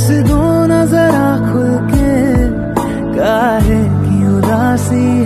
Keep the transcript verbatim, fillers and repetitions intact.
हंस दो ना जरा खुल के, काहे की उदासी